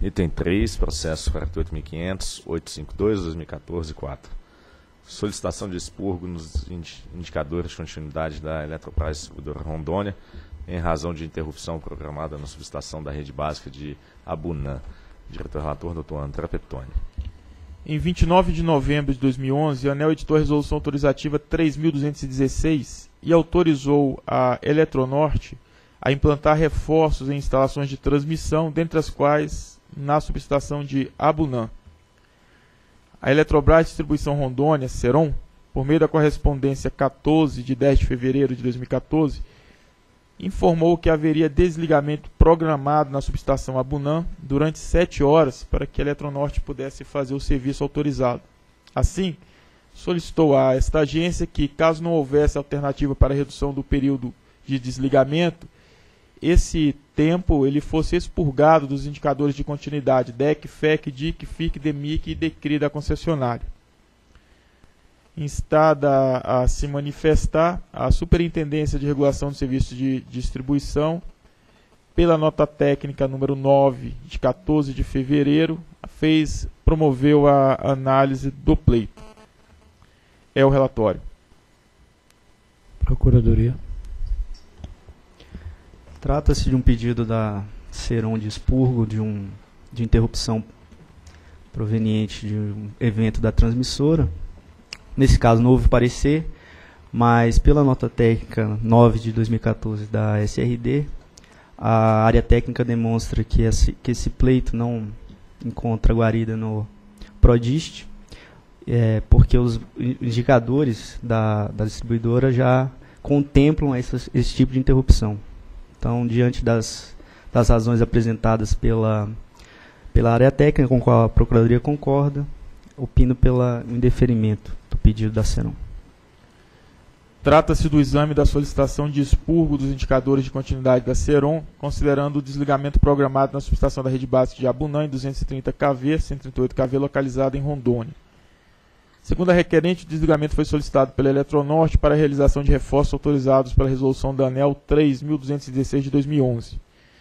Item 3, processo 48.500.852/2014-4. Solicitação de expurgo nos indicadores de continuidade da Eletrobras Distribuidora Rondônia, em razão de interrupção programada na subestação da rede básica de Abunã. Diretor-relator, Dr. André Pettoni. Em 29 de novembro de 2011, a ANEEL editou a Resolução Autorizativa 3.216 e autorizou a Eletronorte a implantar reforços em instalações de transmissão, dentre as quais na subestação de Abunã. A Eletrobras Distribuição Rondônia, Ceron, por meio da correspondência 14 de 10 de fevereiro de 2014, informou que haveria desligamento programado na subestação Abunã durante 7 horas para que a Eletronorte pudesse fazer o serviço autorizado. Assim, solicitou a esta agência que, caso não houvesse alternativa para a redução do período de desligamento, esse tempo ele fosse expurgado dos indicadores de continuidade DEC, FEC, DIC, FIC, DEMIC e DECRI da concessionária. Instada a se manifestar, a Superintendência de Regulação de Serviços de Distribuição, pela nota técnica número 9, de 14 de fevereiro, promoveu a análise do pleito. É o relatório. Procuradoria. Trata-se de um pedido da Ceron de expurgo de interrupção proveniente de um evento da transmissora. Nesse caso não houve parecer, mas pela nota técnica 9 de 2014 da SRD, a área técnica demonstra que esse pleito não encontra guarida no PRODIST, porque os indicadores da distribuidora já contemplam esse tipo de interrupção. Então, diante das razões apresentadas pela área técnica, com a qual a Procuradoria concorda, opino pelo indeferimento do pedido da Ceron. Trata-se do exame da solicitação de expurgo dos indicadores de continuidade da Ceron, considerando o desligamento programado na subestação da rede básica de Abunã, em 230 kV, 138 kV, localizada em Rondônia. Segundo a requerente, o desligamento foi solicitado pela Eletronorte para a realização de reforços autorizados pela resolução da ANEEL 3.216 de 2011.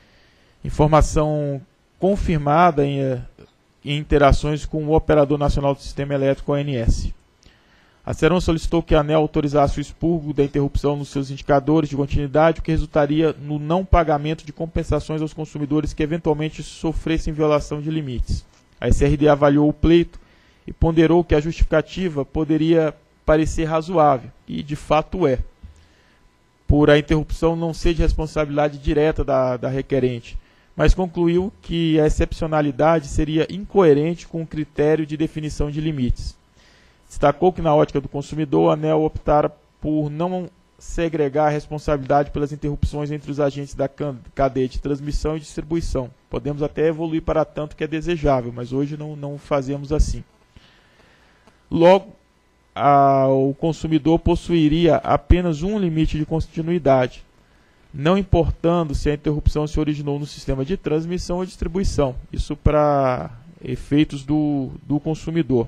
Informação confirmada em interações com o Operador Nacional do Sistema Elétrico, ONS. A Ceron solicitou que a ANEEL autorizasse o expurgo da interrupção nos seus indicadores de continuidade, o que resultaria no não pagamento de compensações aos consumidores que eventualmente sofressem violação de limites. A SRD avaliou o pleito e ponderou que a justificativa poderia parecer razoável, e de fato é, por a interrupção não ser de responsabilidade direta da requerente, mas concluiu que a excepcionalidade seria incoerente com o critério de definição de limites. Destacou que, na ótica do consumidor, a ANEEL optara por não segregar a responsabilidade pelas interrupções entre os agentes da cadeia de transmissão e distribuição. Podemos até evoluir para tanto que é desejável, mas hoje não fazemos assim. Logo, o consumidor possuiria apenas um limite de continuidade, não importando se a interrupção se originou no sistema de transmissão ou distribuição. Isso para efeitos do consumidor.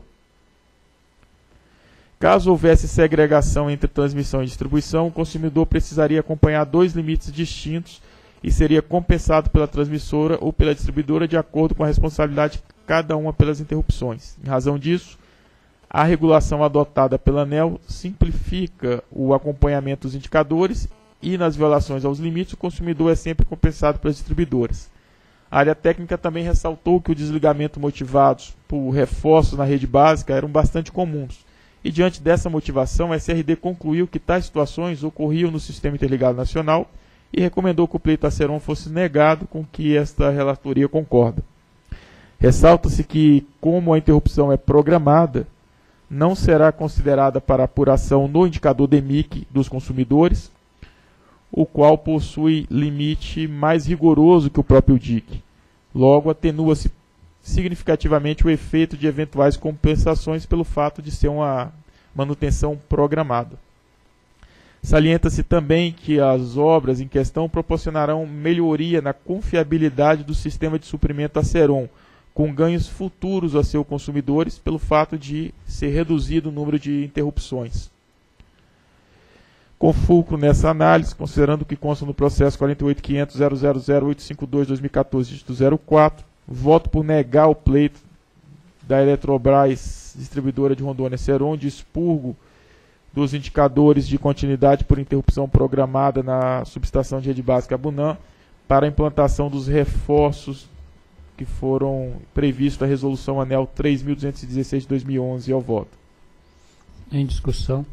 Caso houvesse segregação entre transmissão e distribuição, o consumidor precisaria acompanhar dois limites distintos e seria compensado pela transmissora ou pela distribuidora de acordo com a responsabilidade de cada uma pelas interrupções. Em razão disso, a regulação adotada pela ANEEL simplifica o acompanhamento dos indicadores e, nas violações aos limites, o consumidor é sempre compensado pelas distribuidoras. A área técnica também ressaltou que o desligamento motivados por reforços na rede básica eram bastante comuns. E, diante dessa motivação, a SRD concluiu que tais situações ocorriam no Sistema Interligado Nacional e recomendou que o pleito à Ceron fosse negado, com que esta relatoria concorda. Ressalta-se que, como a interrupção é programada, não será considerada para apuração no indicador DEMIC dos consumidores, o qual possui limite mais rigoroso que o próprio DIC. Logo, atenua-se significativamente o efeito de eventuais compensações pelo fato de ser uma manutenção programada. Salienta-se também que as obras em questão proporcionarão melhoria na confiabilidade do sistema de suprimento a Ceron, com ganhos futuros a seus consumidores pelo fato de ser reduzido o número de interrupções. Com fulcro nessa análise, considerando que consta no processo 48.500.000.852/2014, dígito 04, Voto por negar o pleito da Eletrobras, distribuidora de Rondônia, Ceron, de expurgo dos indicadores de continuidade por interrupção programada na subestação de rede básica Abunã para a implantação dos reforços que foram previstos na resolução ANEEL 3.216 de 2011 ao voto. Em discussão.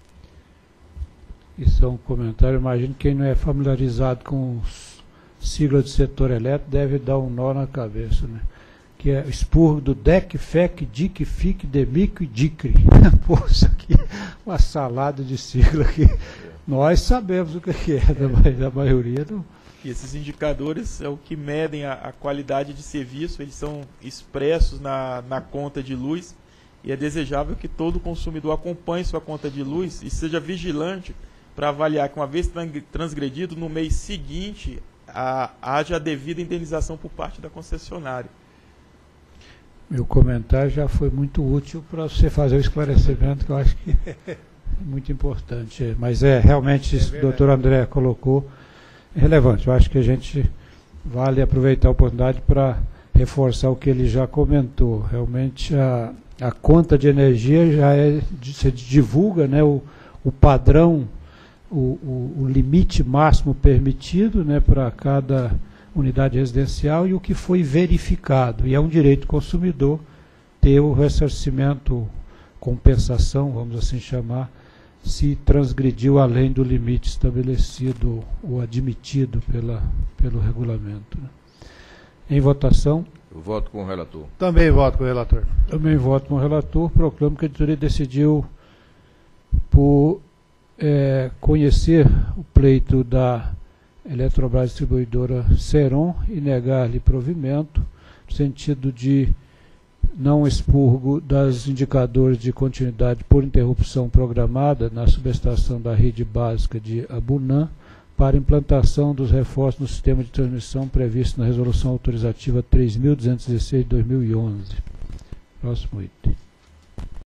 Isso é um comentário. Imagino que quem não é familiarizado com os siglas do setor elétrico deve dar um nó na cabeça, né? Que é expurgo do DEC, FEC, DIC, FIC, DEMIC e DICRE. Pô, isso aqui é uma salada de sigla que nós sabemos o que é, mas a maioria não. E esses indicadores é o que medem a qualidade de serviço, eles são expressos na conta de luz, e é desejável que todo consumidor acompanhe sua conta de luz e seja vigilante para avaliar que, uma vez transgredido, no mês seguinte haja a devida indenização por parte da concessionária. Meu comentário já foi muito útil para você fazer o esclarecimento, que eu acho que é muito importante. Mas realmente isso que o doutor André colocou é relevante. Eu acho que a gente vale aproveitar a oportunidade para reforçar o que ele já comentou. Realmente a conta de energia já se divulga, né, o padrão, o limite máximo permitido, né, para cada unidade residencial e o que foi verificado. E é um direito do consumidor ter o ressarcimento, compensação, vamos assim chamar, se transgrediu além do limite estabelecido ou admitido pelo regulamento, né? Em votação. Eu voto com o relator. Também voto com o relator. Também voto com o relator. Proclamo que a editoria decidiu por conhecer o pleito da Eletrobras Distribuidora Ceron e negar-lhe provimento, no sentido de não expurgo das indicadores de continuidade por interrupção programada na subestação da rede básica de Abunã para implantação dos reforços no sistema de transmissão previsto na Resolução Autorizativa 3.216 de 2011. Próximo item.